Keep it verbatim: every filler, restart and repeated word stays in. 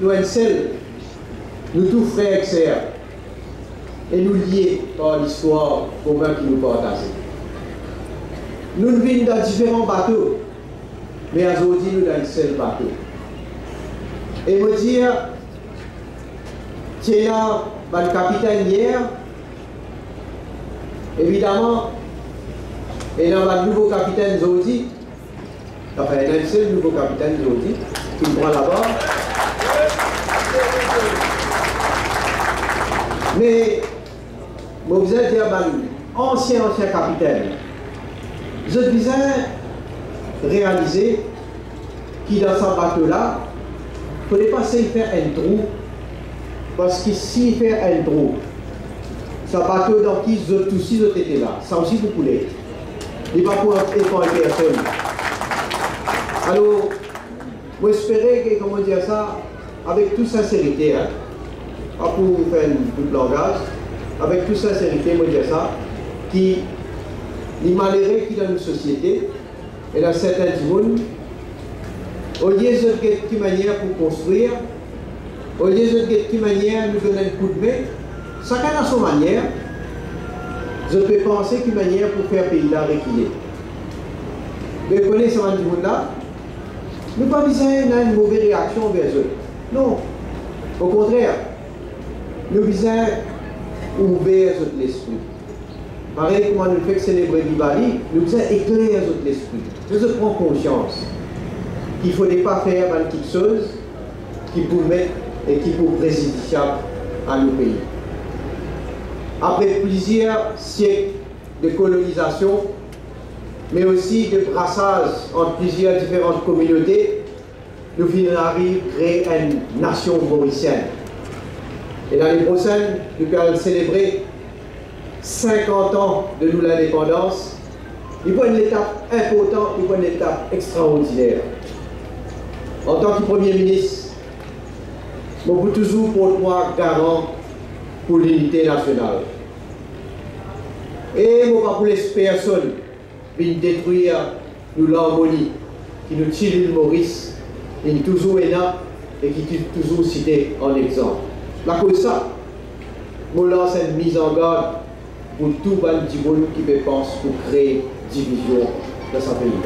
nous sommes seuls, nous tous frères et sœurs, et nous liés par l'histoire commune qui nous partage. Nous vivons dans différents bateaux, mais aujourd'hui nous sommes dans un seul bateau. Et me dire, tiens, le capitaine hier, évidemment, et dans le nouveau capitaine aujourd'hui, enfin, il y a un seul nouveau capitaine aujourd'hui qui prend la barre. Mais, vous êtes dire, ancien, ancien capitaine, je disais réaliser qu'il dans ce bateau-là, il ne faut pas essayer de faire un trou, parce que s'il fait un trou, ce bateau dans qui tous aussi étaient là, ça aussi vous pouvez. Il ne va pas pour épargner personne. Alors, j'espère que, comment dire ça, avec toute sincérité, hein, pas pour faire un de langage, avec toute sincérité, je dire ça, qui les malheureux qui dans une société, et dans certains monde, au lieu de quelle manière pour construire, au lieu de quelle manière nous donner un coup de main, chacun a son manière. Je peux penser qu'une manière pour faire pays là reculer. Mais vous connaissez ce monde-là, nous ne pas besoin d'une mauvaise réaction vers eux. Non. Au contraire, nous besoin ouvrir l'esprit. Pareil, comment nous faisons célébrer Diwali, nous besoin éclairer l'esprit. Nous prends conscience qu'il ne faudrait pas faire quelque chose qui pour mettre et qui pour préjudiciable à nos pays. Après plusieurs siècles de colonisation, mais aussi de brassage entre plusieurs différentes communautés, nous finissons à créer une nation mauricienne. Et l'année prochaine, nous allons célébrer cinquante ans de nous l'indépendance. Il faut une étape importante, il faut une étape extraordinaire. En tant que Premier ministre, je peux toujours pour moi garant pour l'unité nationale. Et je ne pas pour les personnes qui détruire l'harmonie, qui nous tire l'île Maurice, qui est toujours là et qui est toujours cité en exemple. La cause ça, je lance une mise en garde pour tout le monde qui peut penser pour créer division dans ce pays.